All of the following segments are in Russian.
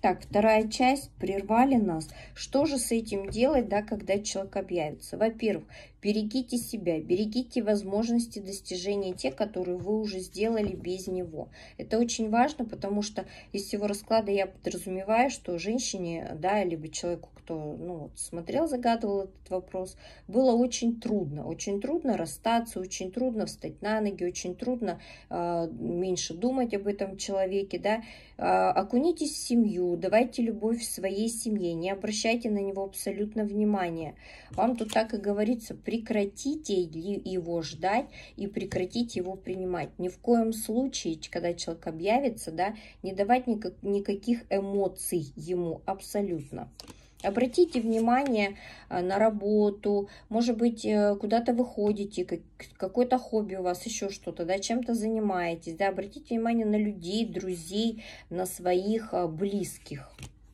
Так, вторая часть, прервали нас. Что же с этим делать, да, когда человек объявится? Во-первых, берегите себя, берегите возможности достижения те, которые вы уже сделали без него. Это очень важно, потому что из всего расклада я подразумеваю, что женщине, да, либо человеку, кто, ну, вот, смотрел, загадывал этот вопрос, было очень трудно расстаться, очень трудно встать на ноги, очень трудно меньше думать об этом человеке, да. Окунитесь в семью, давайте любовь в своей семье, не обращайте на него абсолютно внимания. Вам тут так и говорится, прекратите его ждать и прекратите его принимать. Ни в коем случае, когда человек объявится, да, не давать никаких эмоций ему абсолютно. Обратите внимание на работу, может быть, куда-то вы ходите, какое-то хобби у вас, еще что-то, да, чем-то занимаетесь, да, обратите внимание на людей, друзей, на своих близких.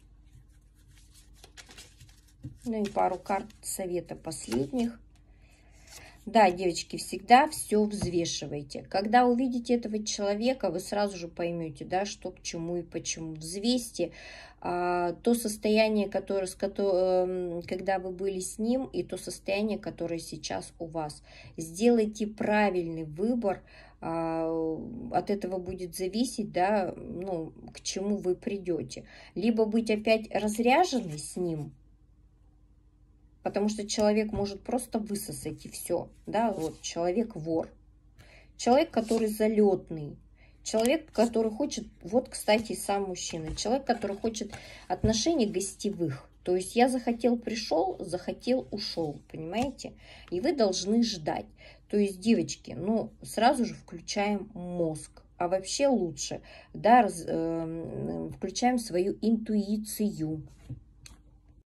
Ну и пару карт совета последних. Да, девочки, всегда все взвешивайте. Когда увидите этого человека, вы сразу же поймете, да, что к чему и почему. Взвесьте то состояние, когда вы были с ним, и то состояние, которое сейчас у вас. Сделайте правильный выбор. От этого будет зависеть, да, ну, к чему вы придете. Либо быть опять разряженной с ним, потому что человек может просто высосать и все. Да? Вот, человек вор. Человек, который залетный. Человек, который хочет, вот, кстати, сам мужчина. Человек, который хочет отношений гостевых. То есть я захотел, пришел, захотел, ушел. Понимаете? И вы должны ждать. То есть, девочки, ну, сразу же включаем мозг. А вообще лучше, да, включаем свою интуицию.